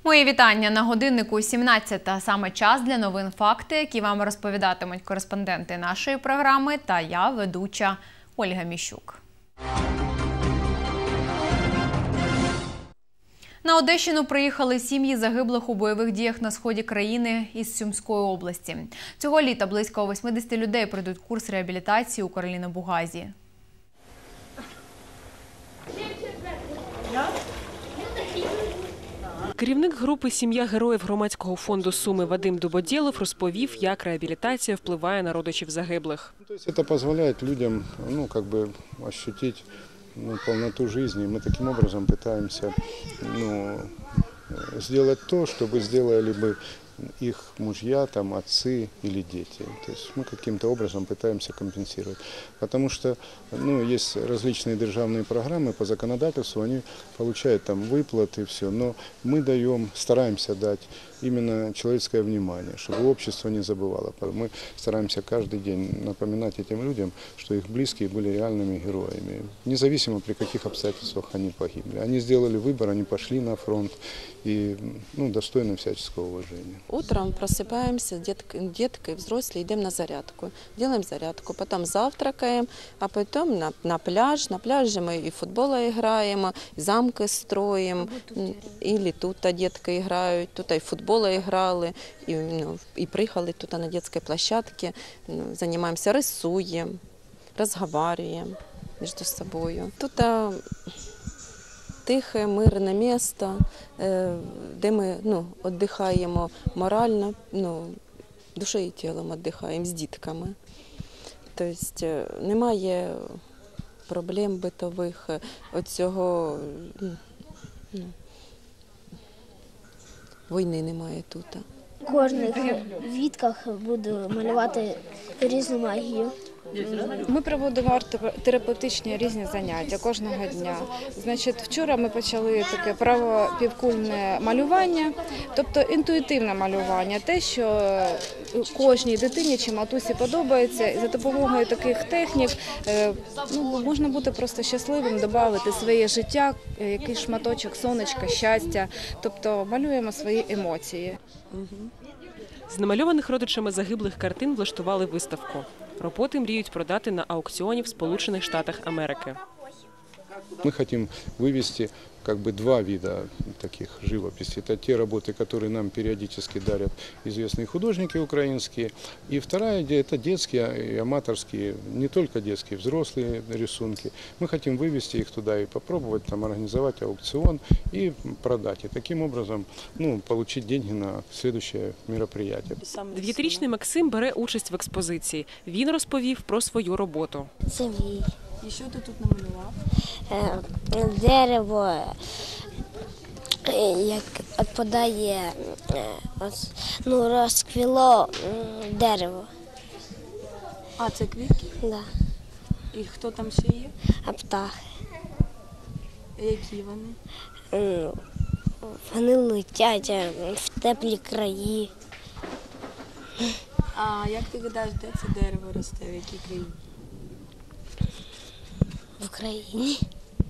Мої вітання. На годиннику 17-та. Саме час для новин «Факти», які вам розповідатимуть кореспонденти нашої програми та я, ведуча Ольга Міщук. На Одещину приїхали сім'ї загиблих у бойових діях на сході країни із Сумської області. Цього літа близько 80 людей пройдуть курс реабілітації у Карліно-Бугазі. Керівник групи «Сім'я героїв» громадського фонду Суми Вадим Дубодєлов розповів, як реабілітація впливає на родичів загиблих. Це дозволяє людям ощутити полноту жизни. Мы таким образом пытаемся сделать то, чтобы сделали бы их мужья, отцы или дети. То есть мы каким-то образом пытаемся компенсировать. Потому что есть различные державные программы по законодательству, они получают выплаты, все. Но мы стараемся дать именно человеческое внимание, чтобы общество не забывало. Мы стараемся каждый день напоминать этим людям, что их близкие были реальными героями. Независимо, при каких обстоятельствах они погибли. Они сделали выбор, они пошли на фронт и достойны всяческого уважения. Утром просыпаемся, детки, взрослые, идем на зарядку. Делаем зарядку, потом завтракаем, а потом на пляж. На пляже мы и в футбол играем, и замки строим, или тут детки играют, тут и в футбол играли, и приехали тут на детской площадке, занимаемся, рисуем, разговариваем между собой. Тут тихе, мирне місто, де ми відпочиваємо морально, душею і тілом відпочиваємо з дітками. Тобто немає проблем битових, оцього війни немає тут. У кожних вітках буду малювати різну магію. Ми проводимо терапевтичні різні заняття кожного дня. Вчора ми почали таке правопівкульне малювання, тобто інтуїтивне малювання, те, що кожній дитині чи матусі подобається. І за допомогою таких технік можна бути просто щасливим, додати своє життя, якийсь шматочок сонечка, щастя, тобто малюємо свої емоції. З намальованих родичами загиблих картин влаштували виставку. Роботи мріють продати на аукціоні в Сполучених Штатах Америки. Мы хотим вывести два вида таких живописи. Это те работы, которые нам периодически дарят известные художники украинские. И вторая идея – это детские и аматорские, не только детские, взрослые рисунки. Мы хотим вывести их туда и попробовать организовать аукцион и продать. И таким образом получить деньги на следующее мероприятие. 9-річний Максим бере участь в експозиції. Він розповів про свою роботу. Це мій. І що ти тут намалював? Дерево, як відпадає, розквіло дерево. А, це квітки? Да. І хто там ще є? А птахи. Які вони? Вони летять в теплі краї. А як ти гадаєш, де це дерево росте, в якій країні? В Україні.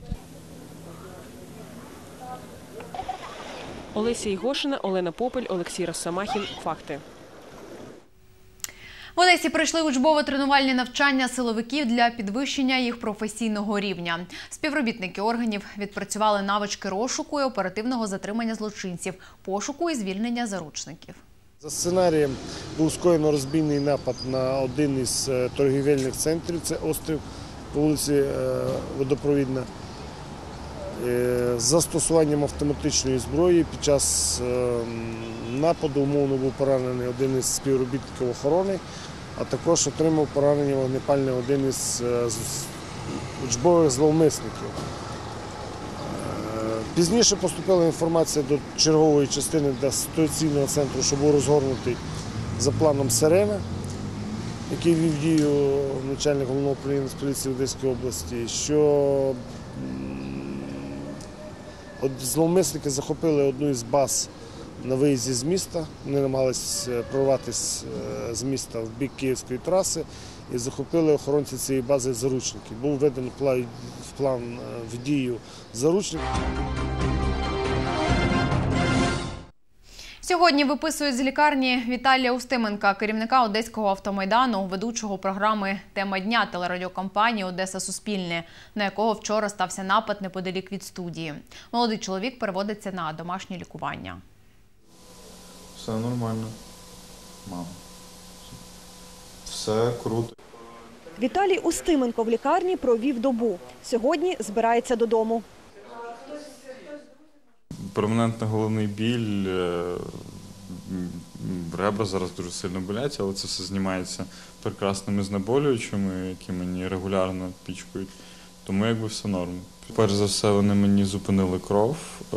Олеся Ігошина, Олена Попель, Олексій Росомахін. Факти. В Одесі пройшли учбово-тренувальні навчання силовиків для підвищення їх професійного рівня. Співробітники органів відпрацювали навички розшуку і оперативного затримання злочинців, пошуку і звільнення заручників. За сценарієм був скоєно розбійний напад на один із торгівельних центрів, це острів по вулиці Водопровідна. З застосуванням автоматичної зброї під час нападу умовно був поранений один із співробітників охорони, а також отримав поранення вогнепальне один із учбових зловмисників. Пізніше поступила інформація до чергової частини для ситуаційного центру, що був розгорнутий за планом «Сирена», який вів дію начальник головного управління поліції Одеської області, що зловмисники захопили одну із баз на виїзді з міста. Вони намагалися прорватися з міста в бік Київської траси і захопили охоронці цієї бази заручників. Був введений план в дію заручників. Сьогодні виписують з лікарні Віталія Устименка, керівника Одеського автомайдану, ведучого програми «Тема дня» телерадіокомпанії «Одеса Суспільне», на якого вчора стався напад неподалік від студії. Молодий чоловік переводиться на домашнє лікування. Все нормально, мам. Все круто. Віталій Устименко в лікарні провів добу. Сьогодні збирається додому. Перманентний головний біль, ребра зараз дуже сильно болять, але це все знімається прекрасними знеболюючими, які мені регулярно пічкають. Тому якби все норм. Перш за все вони мені зупинили кров,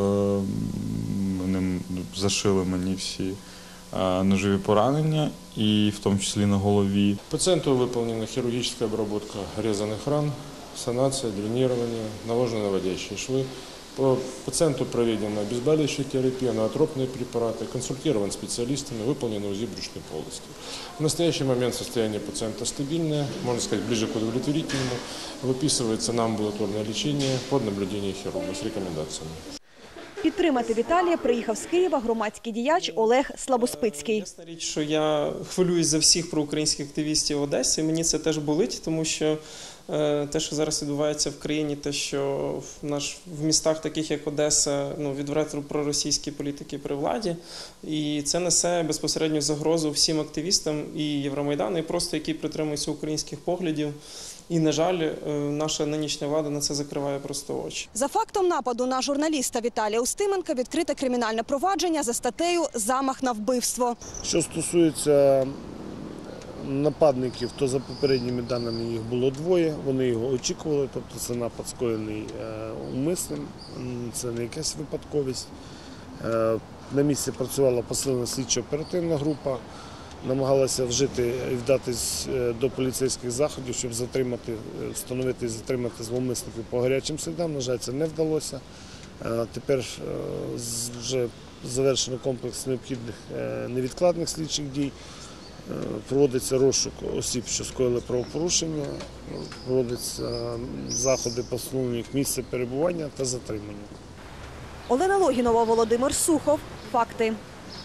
вони зашили мені всі ножові поранення, і в тому числі на голові. Пациенту выполнена хирургическая обработка резаных ран, санация, дренирование, наложены наводящие швы. По пациенту проведена обезболивающая терапия, ноотропные препараты, консультирован специалистами, выполнено УЗИ брюшной полости. В настоящий момент состояние пациента стабильное, можно сказать, ближе к удовлетворительному. Выписывается на амбулаторное лечение под наблюдением хирурга с рекомендациями. Підтримати Віталія приїхав з Києва громадський діяч Олег Слабоспицький. Ясна річ, що я хвилююсь за всіх проукраїнських активістів в Одесі. Мені це теж болить, тому що те, що зараз відбувається в країні, те, що в містах таких, як Одеса, відверто проросійські політики при владі. І це несе безпосередню загрозу всім активістам і Євромайдану, і просто які притримуються українських поглядів. І, на жаль, наша нинішня влада на це закриває просто очі. За фактом нападу на журналіста Віталія Устименка відкрите кримінальне провадження за статтею «Замах на вбивство». Що стосується нападників, то за попередніми даними їх було двоє, вони його очікували, тобто це напад скоєний умисним, це не якась випадковість. На місці працювала посилена слідчо-оперативна група, намагалася вжити і вдатись до поліцейських заходів, щоб встановити і затримати зловмисників по гарячим слідам. На жаль, це не вдалося. Тепер вже завершено комплекс необхідних невідкладних слідчих дій. Проводиться розшук осіб, що скоїли правопорушення, проводяться заходи по встановленню їх місця перебування та затримання. Олена Логінова, Володимир Сухов. Факти.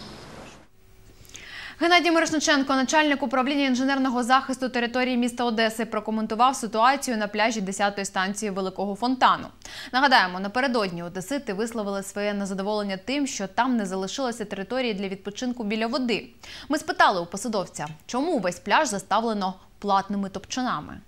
Геннадій Мирошниченко, начальник управління інженерного захисту території міста Одеси, прокоментував ситуацію на пляжі 10-ї станції Великого Фонтану. Нагадаємо, напередодні одесити висловили своє незадоволення тим, що там не залишилося території для відпочинку біля води. Ми спитали у посадовця, чому весь пляж заставлено платними топчанами.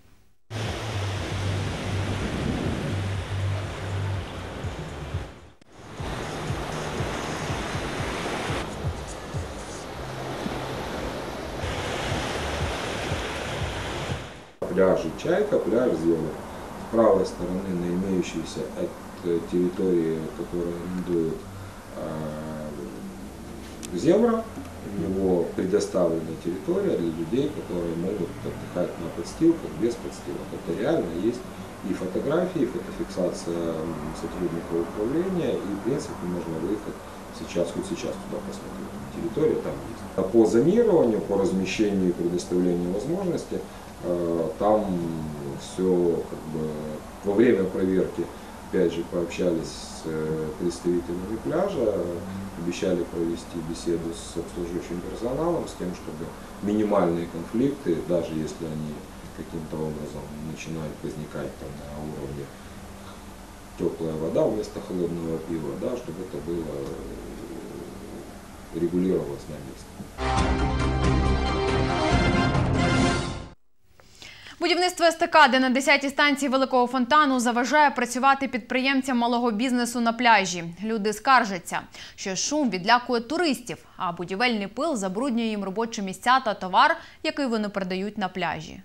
Пляж «Чайка», пляж «Зелень». С правой стороны, на имеющейся территории, которую арендует «Земра», у него предоставлена территория для людей, которые могут отдыхать на подстилках, без подстилок. Это реально есть и фотографии, и фотофиксация сотрудников управления, и в принципе можно выехать хоть сейчас туда посмотреть. Территория там есть. По зонированию, по размещению и предоставлению возможности, там все во время проверки, опять же, пообщались с представителями пляжа, обещали провести беседу с обслуживающим персоналом, с тем, чтобы минимальные конфликты, даже если они каким-то образом начинают возникать там на уровне теплая вода вместо холодного пива, да, чтобы это было регулировалось на месте. Будівництво естакади на 10-й станції Великого Фонтану заважає працювати підприємцям малого бізнесу на пляжі. Люди скаржаться, що шум відлякує туристів, а будівельний пил забруднює їм робочі місця та товар, який вони продають на пляжі.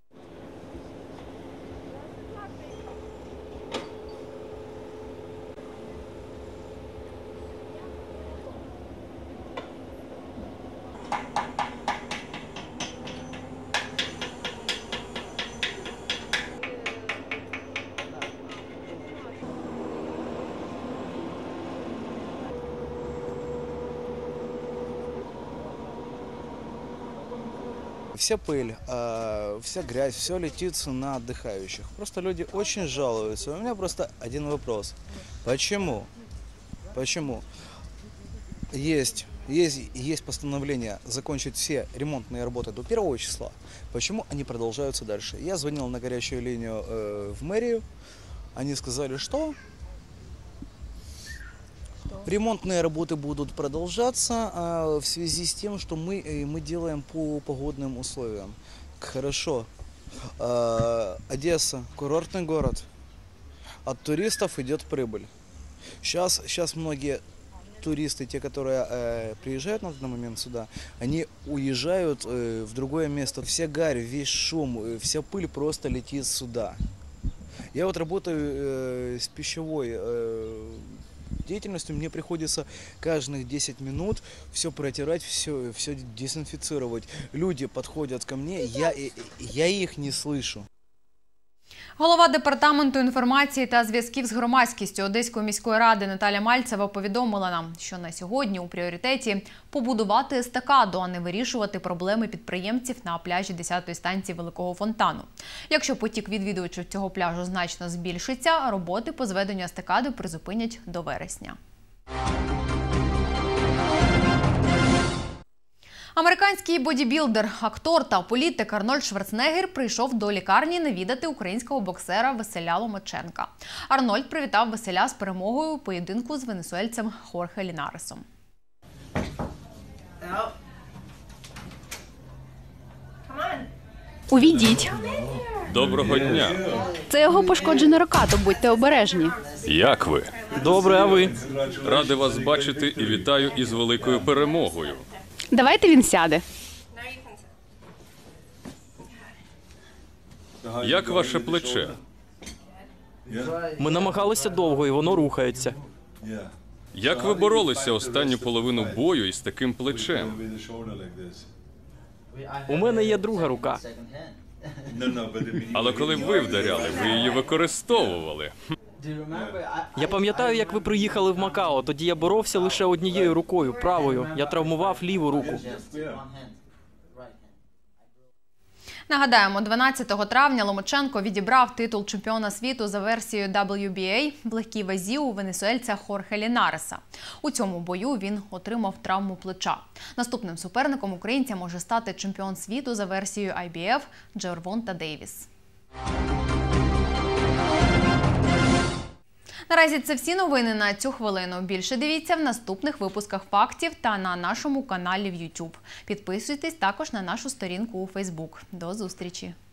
Вся пыль, вся грязь, все летит на отдыхающих. Просто люди очень жалуются. У меня просто один вопрос. Почему? Есть Есть постановление закончить все ремонтные работы до 1 числа. Почему они продолжаются дальше? Я звонил на горячую линию в мэрию. Они сказали, что ремонтные работы будут продолжаться в связи с тем, что мы делаем по погодным условиям. Хорошо. Одесса, курортный город. От туристов идет прибыль. Сейчас многие туристы, те, которые приезжают на данный момент сюда, они уезжают в другое место. Вся гарь, весь шум, вся пыль просто летит сюда. Я вот работаю с пищевой деятельностью, мне приходится каждых 10 минут все протирать, все дезинфицировать. Люди подходят ко мне, я их не слышу. Голова Департаменту інформації та зв'язків з громадськістю Одеської міської ради Наталя Мальцева повідомила нам, що на сьогодні у пріоритеті побудувати естакаду, а не вирішувати проблеми підприємців на пляжі 10-ї станції Великого Фонтану. Якщо потік відвідувачів цього пляжу значно збільшиться, роботи по зведенню естакади призупинять до вересня. Американський бодібілдер, актор та політик Арнольд Шварценеггер прийшов до лікарні навідати українського боксера Василя Ломаченка. Арнольд привітав Василя з перемогою у поєдинку з венесуельцем Хорхе Лінаресом. Увійдіть. Доброго дня. Це його пошкоджена рука, то будьте обережні. Як ви? Добре, а ви? Радий вас бачити і вітаю із великою перемогою. Давайте він сяде. Як ваше плече? Ми намагалися довго, і воно рухається. Як ви боролися останню половину бою із таким плечем? У мене є друга рука. Але коли ви вдаряли, ви її використовували. Я пам'ятаю, як ви приїхали в Макао. Тоді я боровся лише однією рукою, правою. Я травмував ліву руку. Нагадаємо, 12 травня Ломаченко відібрав титул чемпіона світу за версією WBA в легкій вазі у венесуельця Хорхе Лінареса. У цьому бою він отримав травму плеча. Наступним суперником українця може стати чемпіон світу за версією IBF Джервонта Дейвіс. Наразі це всі новини на цю хвилину. Більше дивіться в наступних випусках «Фактів» та на нашому каналі в YouTube. Підписуйтесь також на нашу сторінку у Facebook. До зустрічі!